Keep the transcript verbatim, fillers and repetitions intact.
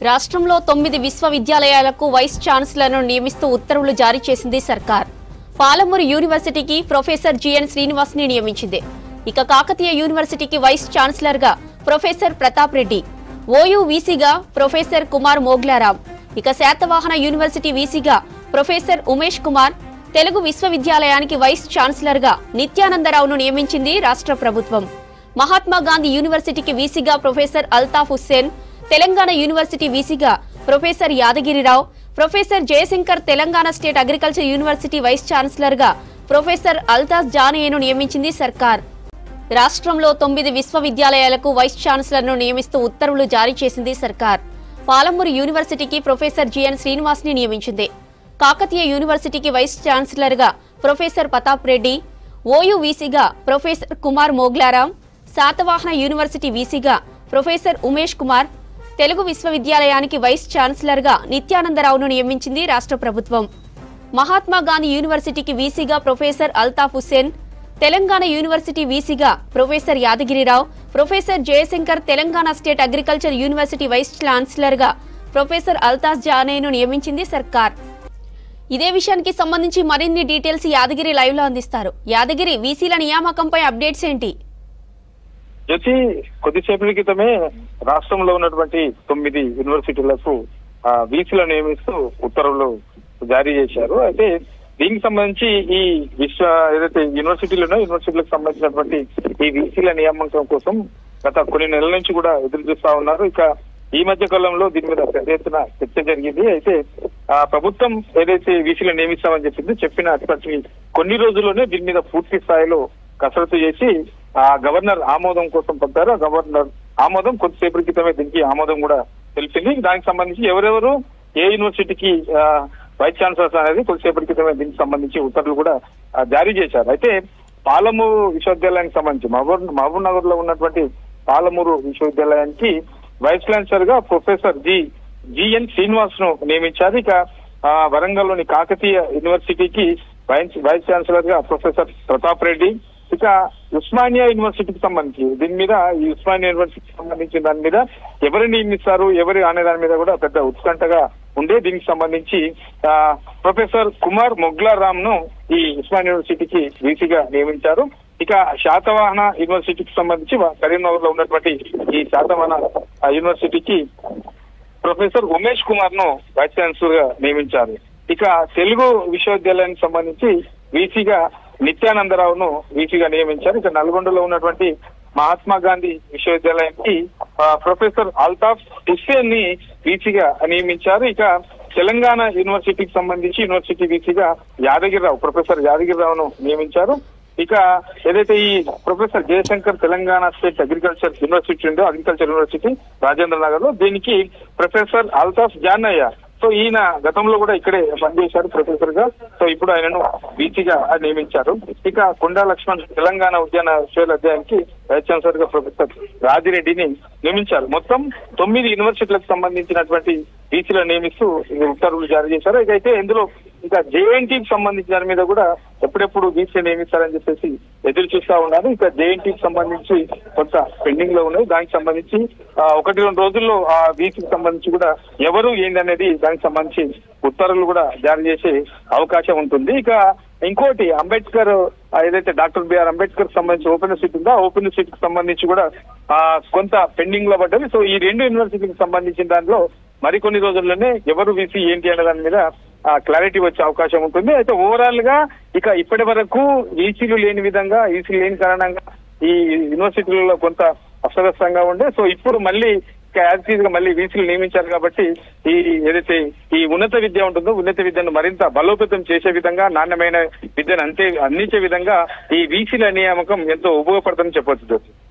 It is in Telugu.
రాష్ట్రంలో తొమ్మిది విశ్వవిద్యాలయాలకు వైస్ ఛాన్సలర్లను నియమిస్తూ ఉత్తర్వులు జారీ చేసింది సర్కార్. పాలమూరు యూనివర్సిటీకి ప్రొఫెసర్ జిఎన్ శ్రీనివాస్ ని నియమించింది. ఇక కాకతీయ యూనివర్సిటీకి వైస్ ఛాన్సలర్ గా ప్రొఫెసర్ ప్రతాప్ రెడ్డి, ఓయూ వీసీగా ప్రొఫెసర్ కుమార్ మోగ్లారాం, ఇక శాతవాహన యూనివర్సిటీ వీసీగా ప్రొఫెసర్ ఉమేష్ కుమార్, తెలుగు విశ్వవిద్యాలయానికి వైస్ ఛాన్సలర్ గా నిత్యానందరావును నియమించింది రాష్ట్ర ప్రభుత్వం. మహాత్మా గాంధీ యూనివర్సిటీకి వీసీగా ప్రొఫెసర్ అల్తాఫ్ హుస్సేన్, తెలంగాణ యూనివర్సిటీ వీసీగా professor Yadagirirao, professor Jayashankar Telangana state agriculture university vice chancellor గా ప్రొఫెసర్ అల్తాఫ్ జానేను నియమించింది సర్కార్. రాష్ట్రంలో తొమ్మిది విశ్వవిద్యాలయాలకు వైస్ ఛాన్సలర్ను నియమిస్తూ ఉత్తర్వులు జారీ చేసింది సర్కార్. పాలమూరు యూనివర్సిటీకి ప్రొఫెసర్ జిఎన్ శ్రీనివాస్ ని నియమించింది. కాకతీయ యూనివర్సిటీకి వైస్ ఛాన్సలర్ గా ప్రొఫెసర్ ప్రతాప్ రెడ్డి, ఓయూ వీసీగా ప్రొఫెసర్ కుమార్ మోగ్లారాం, శాతవాహన యూనివర్సిటీ వీసీగా ప్రొఫెసర్ ఉమేష్ కుమార్, తెలుగు విశ్వవిద్యాలయానికి వైస్ ఛాన్సలర్ గా నిత్యానందరావును నియమించింది రాష్ట్ర ప్రభుత్వం. మహాత్మా గాంధీ యూనివర్సిటీకి వీసీగా ప్రొఫెసర్ అల్తాఫ్ హుస్సేన్, తెలంగాణ యూనివర్సిటీ వీసీగా professor Yadagirirao, professor Jayashankar Telangana state agriculture university vice chancellor గా ప్రొఫెసర్ అల్తాఫ్ జానేను నియమించింది సర్కార్. ఇదే విషయానికి సంబంధించి మరిన్ని డీటెయిల్స్ యాదగిరి లైవ్ లో అందిస్తారు. యాదగిరి, వీసీల నియామకంపై అప్డేట్స్ ఏంటి? జ్యోతి, కొద్దిసేపటి క్రితమే రాష్ట్రంలో ఉన్నటువంటి తొమ్మిది యూనివర్సిటీలకు వీసీలను నియమిస్తూ ఉత్తర్వులు జారీ చేశారు. అయితే దీనికి సంబంధించి ఈ విశ్వ ఏదైతే యూనివర్సిటీలు ఉన్నాయో యూనివర్సిటీలకు సంబంధించినటువంటి ఈ వీసీల నియామకం కోసం గత కొన్ని నెలల నుంచి కూడా ఎదురు చూస్తా ఉన్నారు. ఇక ఈ మధ్య కాలంలో దీని మీద పెద్ద ఎత్తున చర్చ జరిగింది. అయితే ఆ ప్రభుత్వం ఏదైతే వీసీలను నియమిస్తామని చెప్పింది చెప్పిన అటువంటి కొన్ని రోజుల్లోనే దీని మీద పూర్తి స్థాయిలో కసరత్తు చేసి ఆ గవర్నర్ ఆమోదం కోసం పంపారు. గవర్నర్ ఆమోదం కొద్దిసేపటి క్రితమే దీనికి ఆమోదం కూడా తెలిసింది. దానికి సంబంధించి ఎవరెవరు ఏ యూనివర్సిటీకి వైస్ ఛాన్సలర్స్ అనేది కొద్దిసేపటి క్రితమే దీనికి సంబంధించి ఉత్తర్వులు కూడా జారీ చేశారు. అయితే పాలమూరు విశ్వవిద్యాలయానికి సంబంధించి మహబూబ్ మహబూబ్ నగర్ లో ఉన్నటువంటి పాలమూరు విశ్వవిద్యాలయానికి వైస్ ఛాన్సలర్ గా ప్రొఫెసర్ జి జిఎన్ శ్రీనివాస్ ను నియమించారు. ఇక వరంగల్ లోని కాకతీయ యూనివర్సిటీకి వైస్ వైస్ ఛాన్సలర్ గా ప్రొఫెసర్ ప్రతాప్ రెడ్డి, ఇక ఉస్మానియా యూనివర్సిటీకి సంబంధించి దీని మీద ఈ ఉస్మానియా యూనివర్సిటీకి సంబంధించిన దాని మీద ఎవరు నియమిస్తారు ఎవరు అనే దాని మీద కూడా పెద్ద ఉత్కంఠగా ఉండే. దీనికి సంబంధించి ఆ ప్రొఫెసర్ కుమార్ మొగ్లారాం ను ఈ ఉస్మానియా యూనివర్సిటీకి వీసీగా నియమించారు. ఇక శాతవాహన యూనివర్సిటీకి సంబంధించి కరీంనగర్ లో ఉన్నటువంటి ఈ శాతవాహన యూనివర్సిటీకి ప్రొఫెసర్ ఉమేష్ కుమార్ ను వైస్ ఛాన్సలర్ గా నియమించారు. ఇక తెలుగు విశ్వవిద్యాలయానికి సంబంధించి వీసీగా నిత్యానందరావును వీసీగా నియమించారు. ఇక నల్గొండలో ఉన్నటువంటి మహాత్మా గాంధీ విశ్వవిద్యాలయానికి ప్రొఫెసర్ అల్తాఫ్ హుస్సేన్ ని వీసీగా నియమించారు. ఇక తెలంగాణ యూనివర్సిటీకి సంబంధించి యూనివర్సిటీ వీసీగా యాదగిరిరావు ప్రొఫెసర్ యాదగిరిరావును నియమించారు. ఇక ఏదైతే ఈ professor Jayashankar Telangana state agriculture university ఉందో అగ్రికల్చర్ యూనివర్సిటీ రాజేంద్ర నగర్ లో దీనికి ప్రొఫెసర్ అల్తాఫ్ జానయ్య, సో ఈయన గతంలో కూడా ఇక్కడే పనిచేశారు ప్రొఫెసర్ గా, సో ఇప్పుడు ఆయనను వీసీగా నియమించారు. ఇక కొండా లక్ష్మణ్ తెలంగాణ ఉద్యాన విశ్వవిద్యాలయానికి వైస్ ఛాన్సలర్ గా ప్రొఫెసర్ రాజిరెడ్డిని నియమించారు. మొత్తం తొమ్మిది యూనివర్సిటీలకు సంబంధించినటువంటి వీసీలను నియమిస్తూ ఉత్తర్వులు జారీ చేశారు. ఇకైతే ఇందులో ఇంకా జేఎన్టీకి సంబంధించిన దాని మీద కూడా ఎప్పుడెప్పుడు వీసీ నియమిస్తారని చెప్పేసి ఎదురు చూస్తా ఉన్నారు. ఇక జేఎన్టీకి సంబంధించి కొంత పెండింగ్ లో ఉన్నాయి. దానికి సంబంధించి ఒకటి రెండు రోజుల్లో ఆ వీసీకి సంబంధించి కూడా ఎవరు ఏంటి అనేది దానికి సంబంధించి ఉత్తర్వులు కూడా జారీ చేసే అవకాశం ఉంటుంది. ఇక ఇంకోటి అంబేద్కర్ ఏదైతే డాక్టర్ బిఆర్ అంబేద్కర్ సంబంధించి ఓపెన్ యూనివర్సిటీ ఉందో ఓపెన్ యూనివర్సిటీకి సంబంధించి కూడా ఆ కొంత పెండింగ్ లో పడ్డది. సో ఈ రెండు యూనివర్సిటీకి సంబంధించిన దాంట్లో మరికొన్ని రోజుల్లోనే ఎవరు వీసీ ఏంటి అనే దాని మీద క్లారిటీ వచ్చే అవకాశం ఉంటుంది. అయితే ఓవరాల్ గా ఇక ఇప్పటి వరకు వీసీలు లేని విధంగా వీసీలు లేని కారణంగా ఈ యూనివర్సిటీలలో కొంత అస్తవ్యస్తంగా ఉండే. సో ఇప్పుడు మళ్ళీ యాజ్ గా మళ్ళీ వీసీలు నియమించారు కాబట్టి ఈ ఏదైతే ఈ ఉన్నత విద్య ఉంటుందో ఉన్నత విద్యను మరింత బలోపేతం చేసే విధంగా నాణ్యమైన విద్యను అంతే అందించే విధంగా ఈ వీసీల నియామకం ఎంతో ఉపయోగపడుతుందని చెప్పవచ్చు.